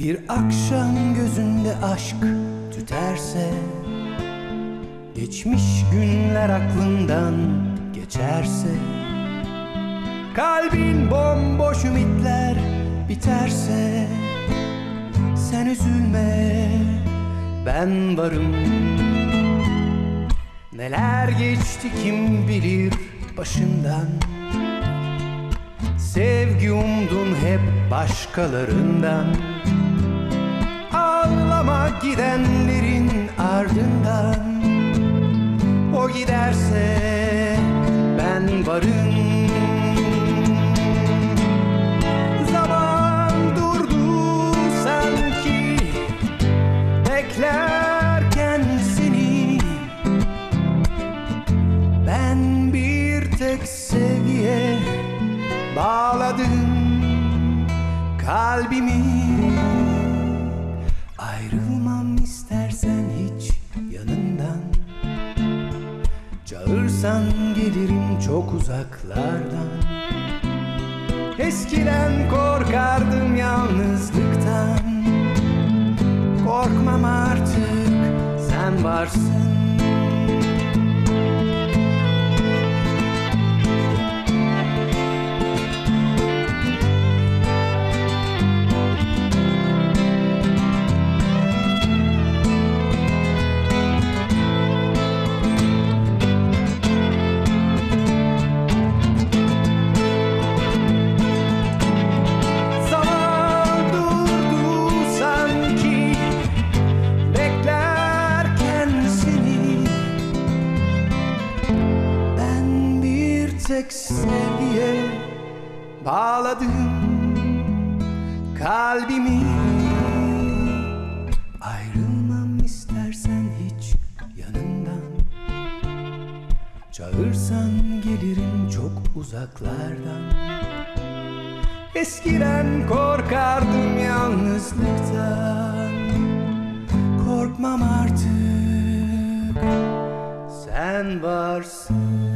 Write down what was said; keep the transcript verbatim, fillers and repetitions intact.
Bir akşam gözünde aşk tüterse, geçmiş günler aklından geçerse, kalbin bomboş ümitler biterse, sen üzülme, ben varım. Neler geçti kim bilir başından, sevgi umdun hep başkalarından. Ağlama gidenlerin ardından, o giderse ben varım. Zaman durdu sanki, beklerken seni. Ben bir tek sevgiye bağladım kalbimi. Ayrılmam istersen hiç yanından, çağırsan gelirim çok uzaklardan. Eskiden korkardım yalnızlıktan, korkmam artık, sen varsın. Tek sevgiye bağladım kalbimi. Ayrılmam istersen hiç yanından, çağırsan gelirim çok uzaklardan. Eskiden korkardım yalnızlıktan, korkmam artık, sen varsın.